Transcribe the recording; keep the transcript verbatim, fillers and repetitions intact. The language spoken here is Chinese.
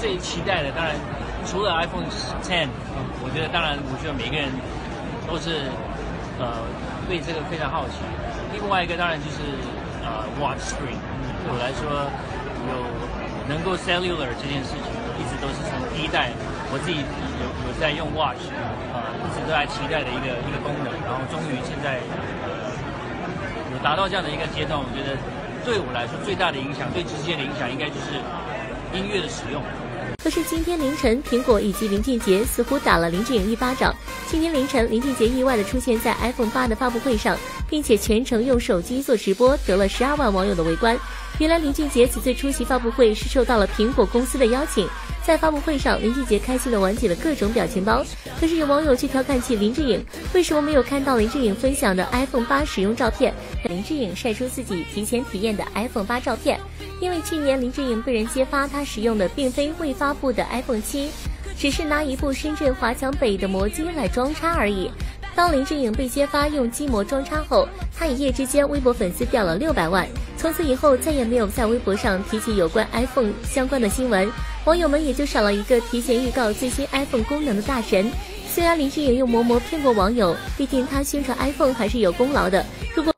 最期待的，当然除了 iPhone 十，我觉得当然，我觉得每个人都是呃对这个非常好奇。另外一个当然就是呃 Watch Screen， 对我来说有能够 Cellular 这件事情，一直都是从第一代我自己有有在用 Watch， 呃一直都在期待的一个一个功能，然后终于现在呃有达到这样的一个阶段，我觉得对我来说最大的影响，最直接的影响应该就是音乐的使用。 可是今天凌晨，苹果以及林俊杰似乎打了林志颖一巴掌。今天凌晨，林俊杰意外地出现在 iPhone 八的发布会上，并且全程用手机做直播，得了十二万网友的围观。原来林俊杰此次出席发布会是受到了苹果公司的邀请。在发布会上，林俊杰开心地玩起了各种表情包，可是有网友却调侃起林志颖为什么没有看到林志颖分享的 iPhone 八使用照片。林志颖晒出自己提前体验的 iPhone 八照片，因为去年林志颖被人揭发他使用的并非未发布的 iPhone 七，只是拿一部深圳华强北的魔机来装叉而已。当林志颖被揭发用机模装叉后，他一夜之间微博粉丝掉了六百万，从此以后再也没有在微博上提起有关 iPhone 相关的新闻，网友们也就少了一个提前预告最新 iPhone 功能的大神。虽然林志颖用嬷嬷骗过网友，毕竟他宣传 iPhone 还是有功劳的。如果